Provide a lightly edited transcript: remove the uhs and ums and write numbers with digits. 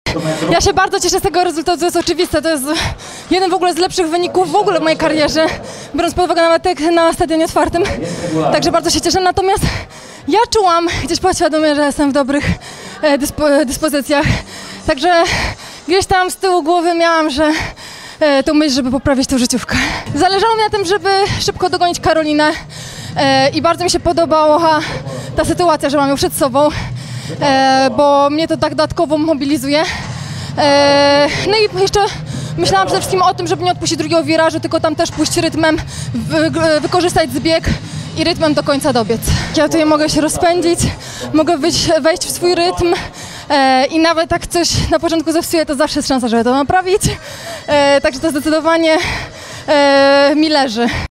Ja się bardzo cieszę z tego rezultatu, to jest oczywiste, to jest jeden w ogóle z lepszych wyników w ogóle w mojej karierze, biorąc pod uwagę nawet tak na stadionie otwartym, także bardzo się cieszę, natomiast ja czułam gdzieś podświadomie, że jestem w dobrych dyspozycjach, także gdzieś tam z tyłu głowy miałam, że tą myśl, żeby poprawić tą życiówkę. Zależało mi na tym, żeby szybko dogonić Karolinę i bardzo mi się podobała ta sytuacja, że mam ją przed sobą, bo mnie to tak dodatkowo mobilizuje. No i jeszcze myślałam przede wszystkim o tym, żeby nie odpuścić drugiego wirażu, tylko tam też pójść rytmem, wykorzystać zbieg i rytmem do końca dobiec. Ja tutaj mogę się rozpędzić, mogę wejść w swój rytm i nawet jak coś na początku zepsuję, to zawsze jest szansa, żeby to naprawić. Także to zdecydowanie mi leży.